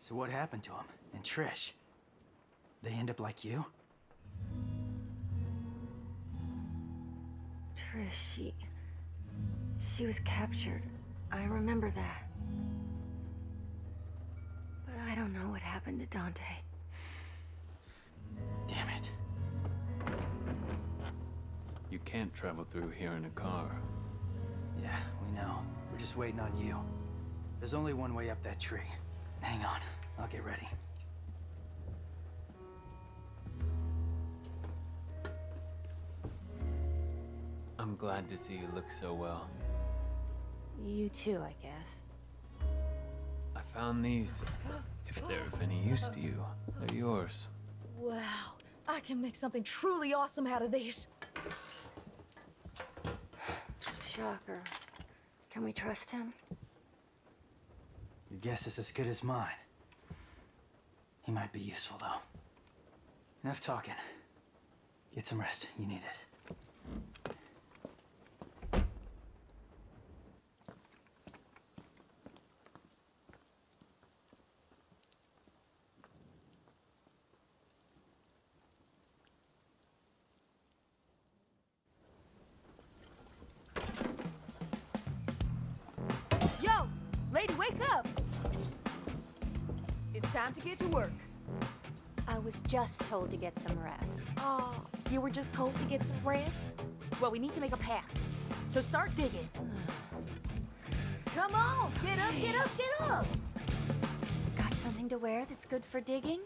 So what happened to him? And Trish? They end up like you? Trish, she was captured. I remember that. But I don't know what happened to Dante. Damn it. You can't travel through here in a car. Yeah, we know. We're just waiting on you. There's only one way up that tree. Hang on, I'll get ready. I'm glad to see you look so well. You too, I guess. I found these. If they're of any use to you, they're yours. Wow, I can make something truly awesome out of these. Shocker. Can we trust him? Your guess is as good as mine. He might be useful, though. Enough talking. Get some rest. You need it. Yo, lady, wake up! It's time to get to work. I was just told to get some rest. Oh, you were just told to get some rest? Well, we need to make a path. So start digging. Come on, get up, get up, get up! Got something to wear that's good for digging?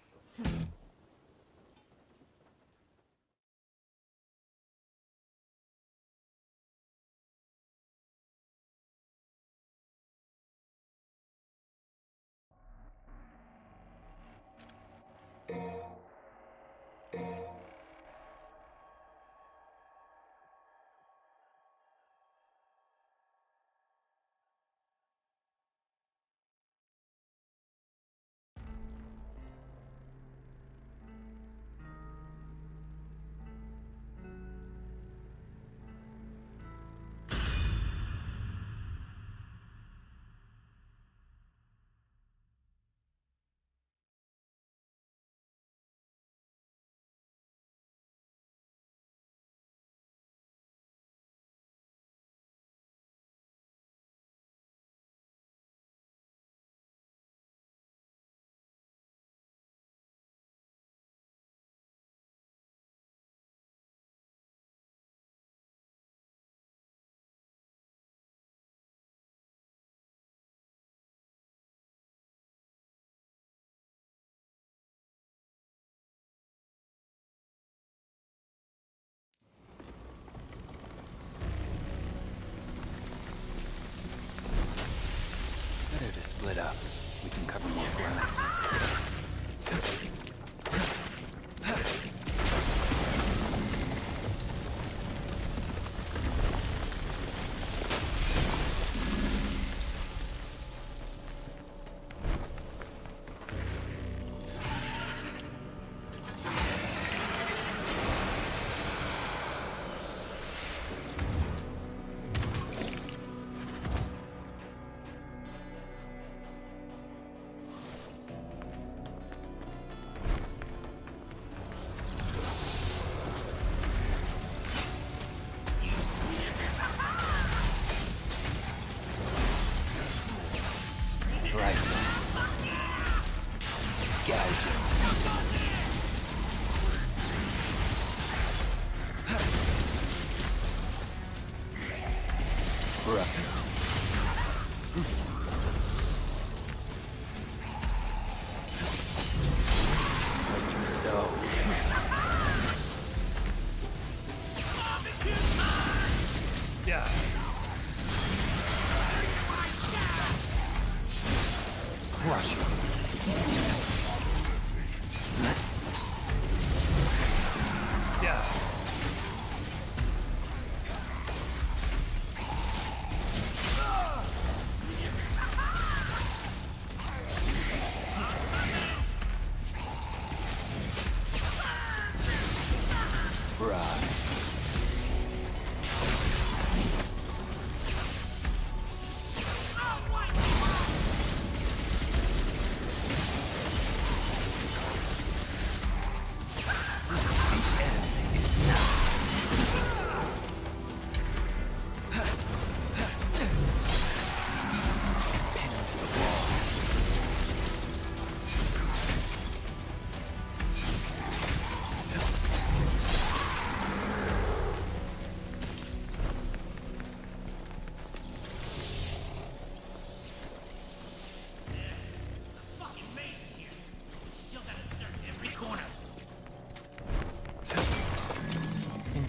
Better to split up. We can cover more ground.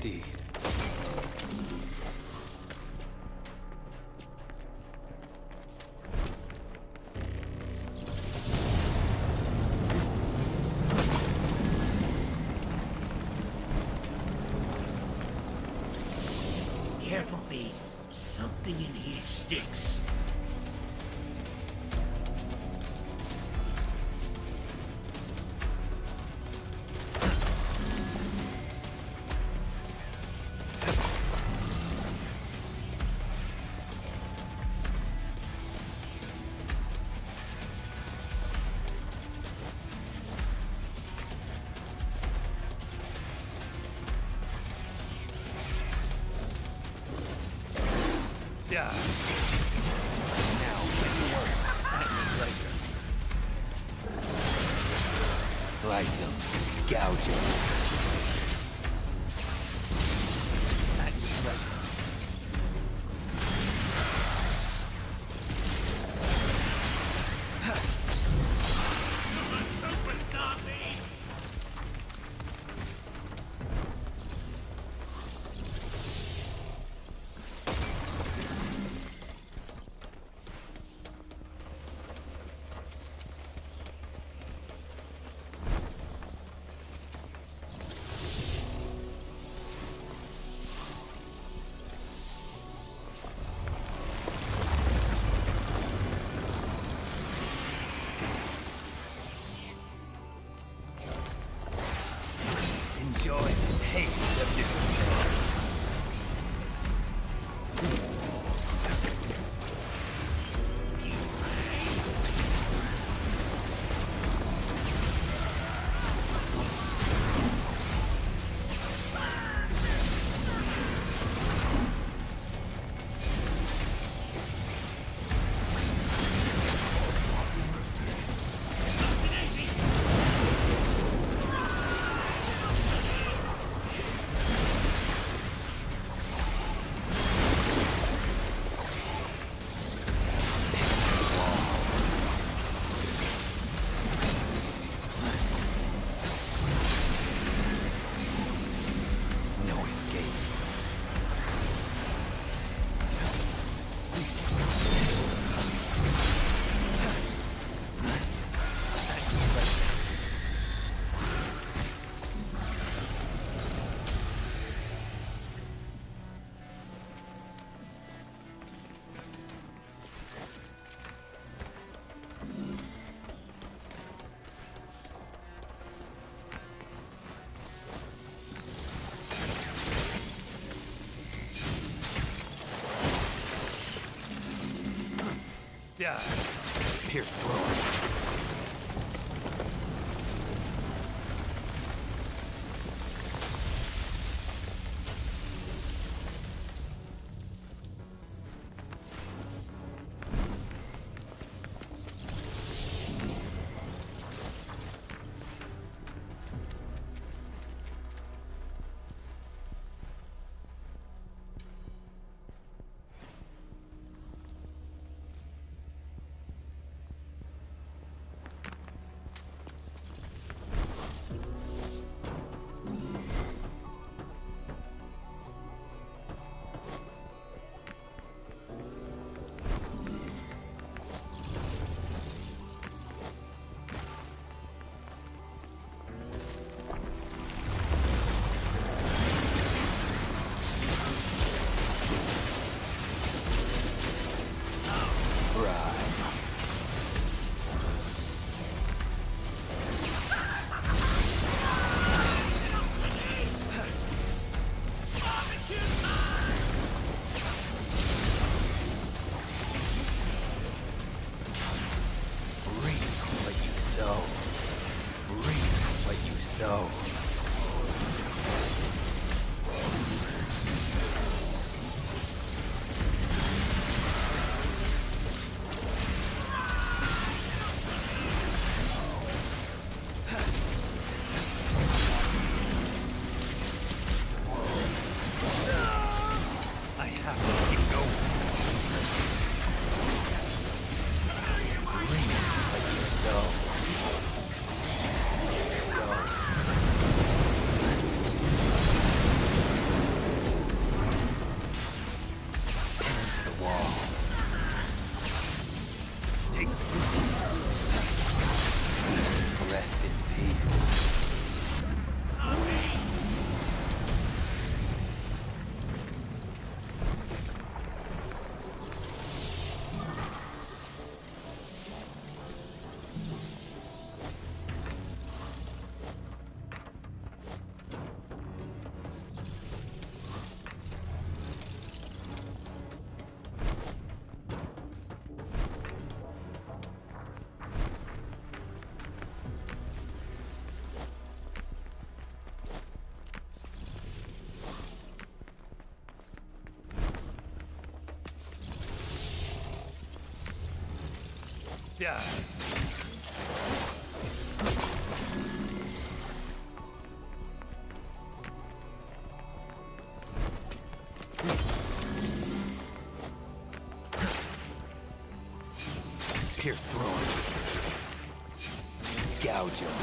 indeed. Careful, V. Something in here sticks. Now, get to work. That's pleasure. Slice him. Gouge him. At your pleasure. Enjoy the taste of despair. Die. Pierce through. So. I have to keep going. Breathe like you so. So. die. Pierce through him. Gouge him.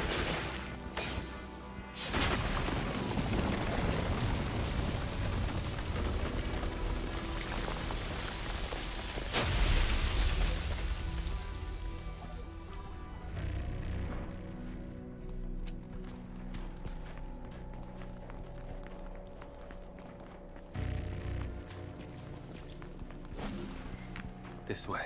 This way.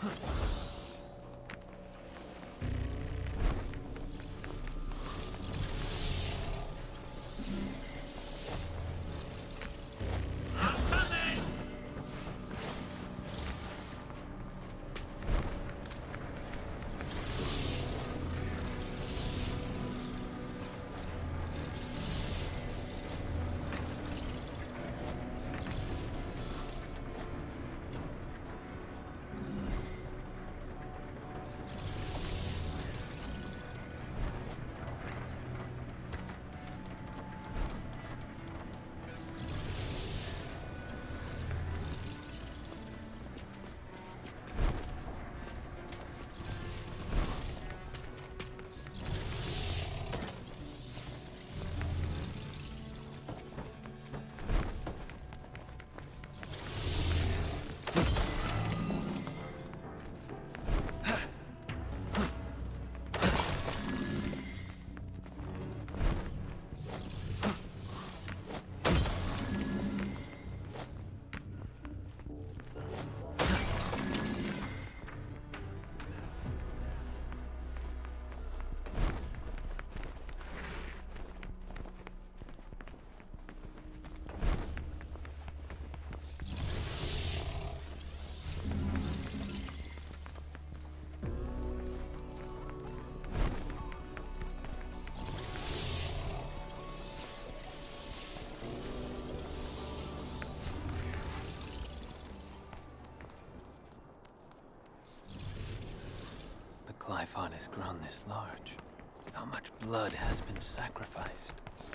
Glyphon has grown this large. How much blood has been sacrificed?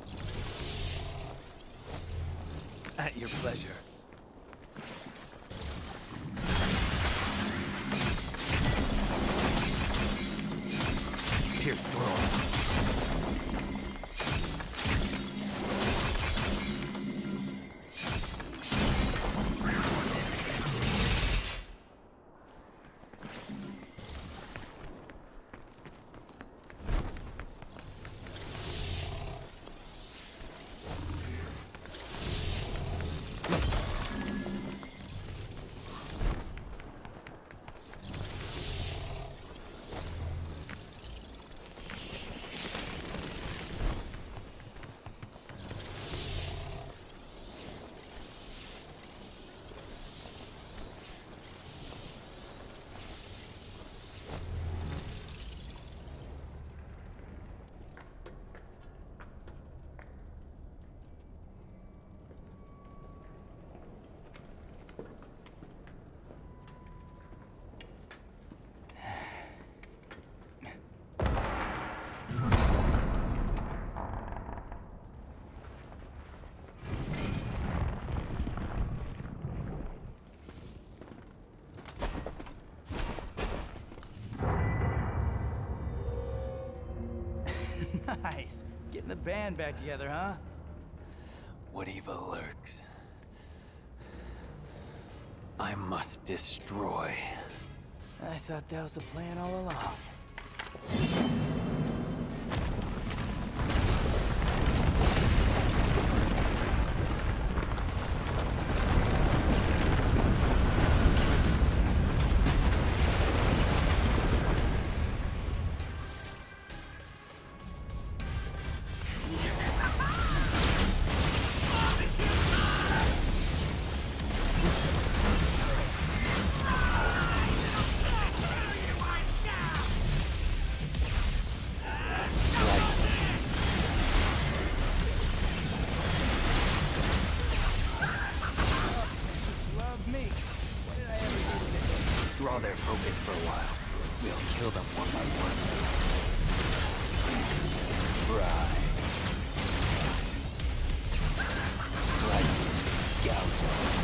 At your pleasure. Pierce through him. Nice. Getting the band back together, huh? What evil lurks? I must destroy. I thought that was the plan all along. Draw their focus for a while. We'll kill them one by one. Right. Slice. Gouge.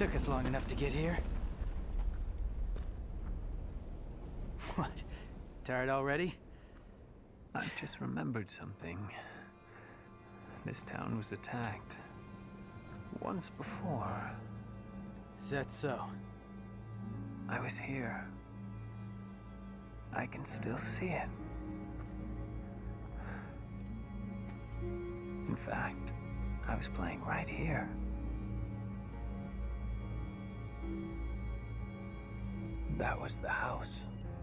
Took us long enough to get here. What? Tired already? I've just remembered something. This town was attacked. Once before. Is that so? I was here. I can still see it. In fact, I was playing right here. That was the house.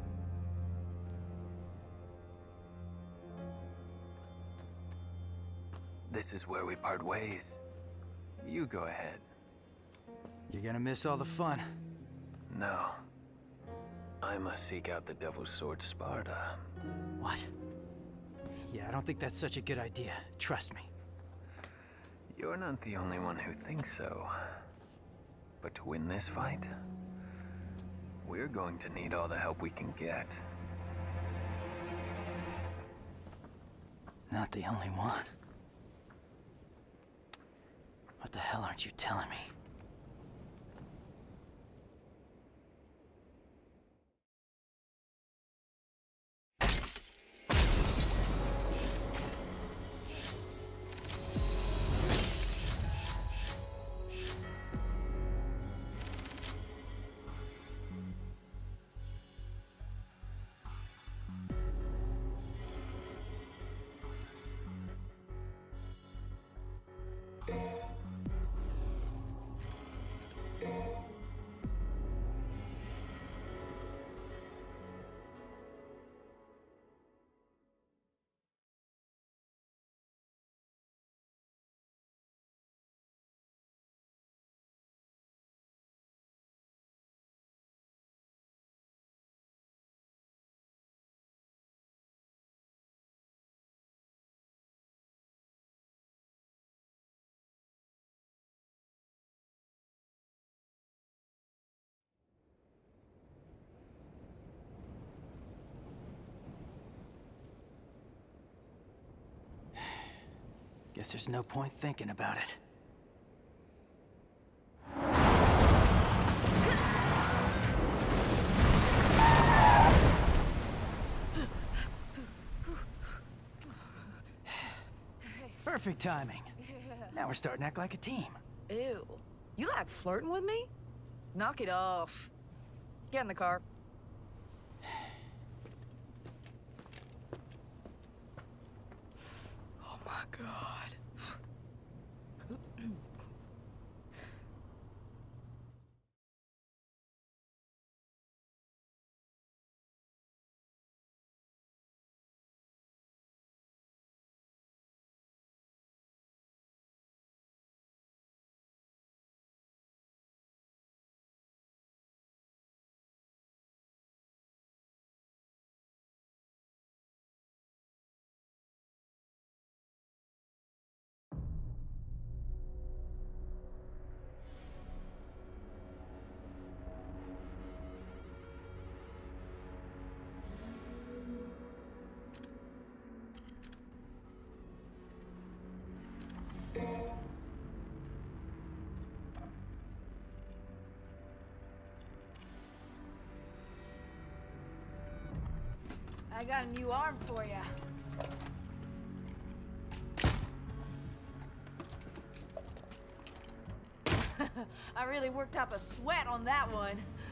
This is where we part ways. You go ahead. You're gonna miss all the fun. No. I must seek out the Devil's Sword Sparda. What? Yeah, I don't think that's such a good idea. Trust me. You're not the only one who thinks so. But to win this fight, we're going to need all the help we can get. Not the only one. What the hell aren't you telling me? Guess there's no point thinking about it. Perfect timing. Now we're starting to act like a team. Ew. You like flirting with me? Knock it off. Get in the car. Oh my God. I got a new arm for you. I really worked up a sweat on that one.